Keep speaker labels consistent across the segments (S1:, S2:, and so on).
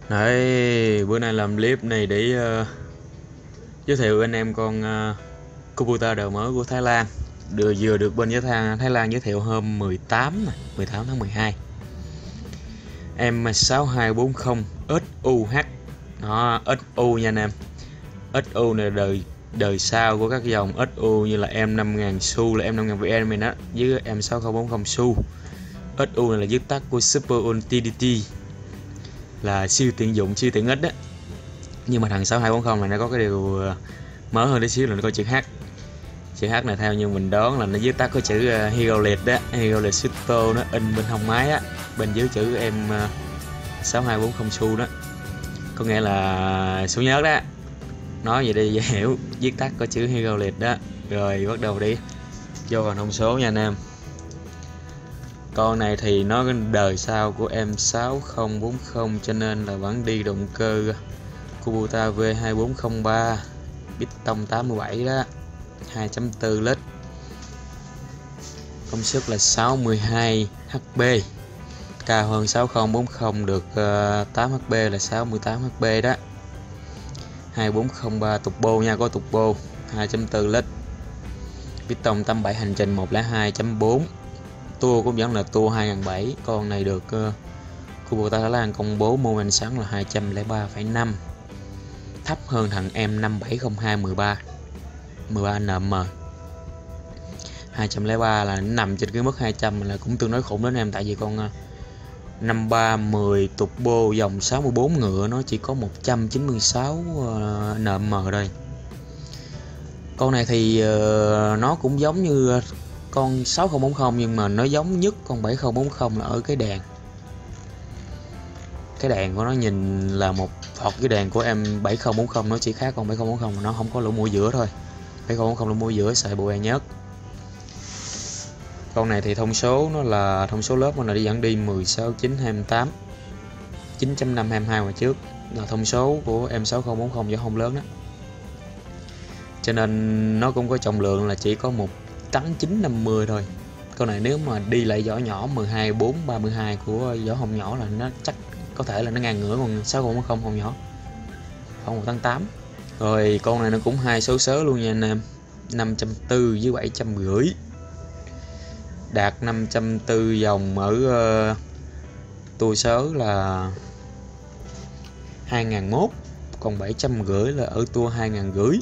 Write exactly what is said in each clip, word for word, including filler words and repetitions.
S1: Đấy, bữa nay làm clip này để uh, giới thiệu anh em con uh, Kubota đời mới của Thái Lan. Được vừa được bên giới Thái, Thái Lan giới thiệu hôm mười tám nè, mười tám tháng mười hai. Em sáu hai bốn không ét u hát. Đó, ét u nha anh em. ét u này đời đời sau của các dòng ét u như là em năm nghìn xu, là em năm nghìn vê en này đó, với em sáu không bốn không xu. ét u này là viết tắt của Super Utility, là siêu tiện dụng, siêu tiện ích đó. Nhưng mà thằng sáu hai bốn không này nó có cái điều mới hơn tí xíu là nó có chữ H. Chữ H này theo như mình đoán là nó viết tắt có chữ uh, Hydraulic đó, Hydraulic Shifter, nó in bên hông máy á, bên dưới chữ em uh, sáu hai bốn không xu đó, có nghĩa là số nhớ đó. Nói vậy đi dễ hiểu, viết tắt có chữ Hydraulic đó. Rồi bắt đầu đi vô vào thông số nha anh em. Con này thì nó đời sau của em sáu không bốn không, cho nên là vẫn đi động cơ Kubota V hai bốn không ba, piston tám mươi bảy đó, hai chấm bốn lít, công suất là sáu mươi hai héc pê, cao hơn sáu không bốn không được uh, tám héc pê, là sáu mươi tám héc pê đó. Hai bốn không ba turbo nha, có turbo, hai chấm bốn lít, piston tám mươi bảy, hành trình một không hai chấm bốn. Tua cũng vẫn là tua hai nghìn bảy trăm. Con này được uh, Kubota Thái Lan công bố mô men xoắn là hai trăm lẻ ba phẩy năm, thấp hơn thằng em năm bảy không hai mười ba mười ba en em. Hai trăm lẻ ba là nằm trên cái mức hai trăm là cũng tương đối khủng đến em, tại vì con uh, năm ba mười turbo dòng sáu mươi bốn ngựa nó chỉ có một trăm chín mươi sáu uh, en em thôi. Con này thì uh, nó cũng giống như con sáu không bốn không, nhưng mà nó giống nhất con bảy không bốn không là ở cái đèn. Cái đèn của nó nhìn là một hoặc cái đèn của em bảy không bốn không nó chỉ khác con bảy không bốn không mà nó không có lỗ mũi giữa thôi. bảy không bốn không lỗ mũi giữa xài bộ đèn nhớt. Con này thì thông số nó là thông số lớp, nó là đi dẫn đi mười sáu chín hai tám, chín chấm năm hai hai mà trước là thông số của em sáu không bốn không do không lớn đó. Cho nên nó cũng có trọng lượng là chỉ có một tấn chín năm mươi thôi. Con này nếu mà đi lại vỏ nhỏ mười hai bốn ba mươi hai của vỏ hông nhỏ là nó chắc có thể là nó ngang ngửa con sáu không bốn không hông nhỏ, khoảng một tấn tám. Rồi con này nó cũng hai số sớ luôn nha anh em, năm trăm bốn mươi với bảy trăm rưỡi. Đạt năm trăm bốn dòng ở uh, tua sớ là hai nghìn một, còn bảy trăm rưỡi là ở tua hai nghìn rưỡi.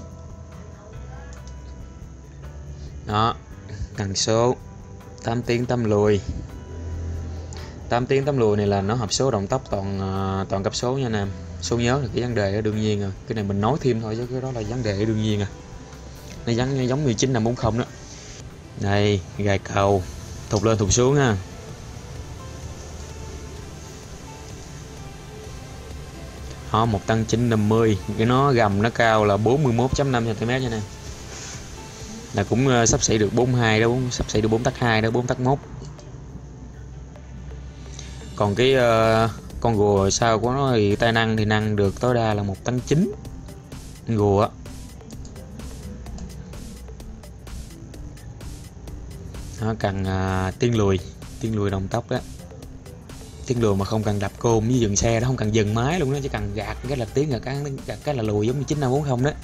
S1: Đó, tần số tám tiếng tám lùi. tám tiếng tám lùi này là nó hộp số động tốc toàn toàn cấp số nha anh em. Số nhớ là cái vấn đề đương nhiên rồi, cái này mình nói thêm thôi chứ cái đó là vấn đề đương nhiên à. Nó giống giống như chín năm bốn không đó. Đây, gài cầu thụt lên thụt xuống ha. Đó, một tăng chín năm mươi, cái nó gầm nó cao là bốn mươi mốt chấm năm xăng ti mét nha nè. Là cũng uh, sắp xỉ được bốn mươi hai đó, sắp xỉ được bốn tắc hai đó, bốn tắc một. Còn cái uh, con rùa sau của nó thì tay năng thì năng được tối đa là một tấn chín rùa. Nó cần uh, tiếng lùi, tiếng lùi đồng tốc đó. Tiếng lùi mà không cần đập côn với dừng xe đó, không cần dừng máy luôn đó, chỉ cần gạt cái là tiếng, là cái gạt cái là lùi giống như chín năm bốn không đó.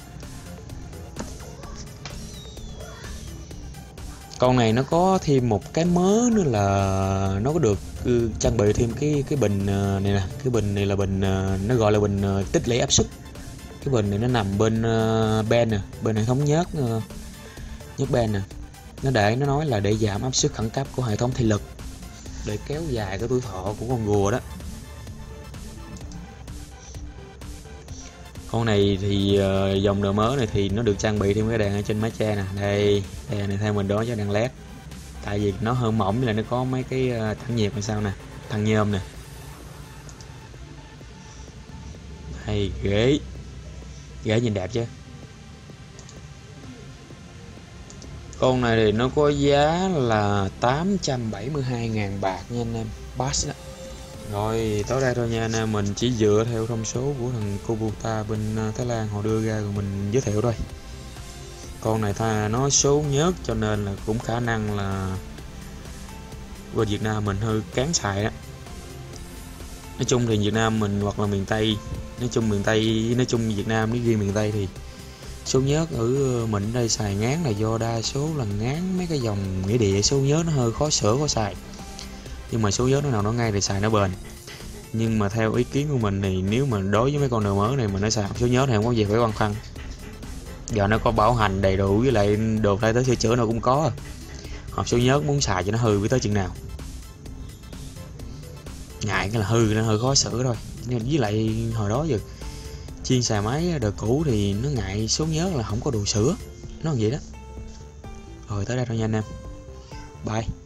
S1: Con này nó có thêm một cái mới nữa là nó có được uh, trang bị thêm cái cái bình uh, này nè, cái bình này là bình uh, nó gọi là bình uh, tích lũy áp suất. Cái bình này nó nằm bên uh, ben nè, bên hệ thống nhớt uh, nhớt ben nè. Nó để nó nói là để giảm áp suất khẩn cấp của hệ thống thị lực, để kéo dài cái tuổi thọ của con rùa đó. Con này thì uh, dòng đời mới này thì nó được trang bị thêm cái đèn ở trên mái che nè. Đây, đèn này theo mình đó cho đèn led. Tại vì nó hơi mỏng là nó có mấy cái uh, tản nhiệt hay sao nè, thằng nhôm nè. Hay ghế, ghế nhìn đẹp chứ. Con này thì nó có giá là tám trăm bảy mươi hai ngàn bạc nha anh em, bass đó. Rồi tới đây thôi nha anh em, mình chỉ dựa theo thông số của thằng Kubota bên Thái Lan họ đưa ra rồi mình giới thiệu thôi. Con này ta nó số nhớt cho nên là cũng khả năng là bên Việt Nam mình hơi kén xài đó. Nói chung thì Việt Nam mình hoặc là miền Tây, nói chung miền Tây, nói chung Việt Nam nói riêng miền Tây thì số nhớt ở mình ở đây xài ngán là do đa số là ngán mấy cái dòng nghĩa địa, số nhớt nó hơi khó sửa khó xài, nhưng mà số nhớt nó nào nó ngay thì xài nó bền. Nhưng mà theo ý kiến của mình thì nếu mà đối với mấy con đời mới này mà nó xài số nhớt thì không có gì phải băn khoăn, giờ nó có bảo hành đầy đủ với lại đồ thay thế sửa chữa nào cũng có. Hộp số nhớt muốn xài cho nó hư với tới chừng nào, ngại cái là hư nó hơi khó sửa thôi. Nhưng với lại hồi đó giờ chuyên xài máy đời cũ thì nó ngại số nhớt là không có đồ sửa, nó như vậy đó. Rồi tới đây thôi nha anh em, bye.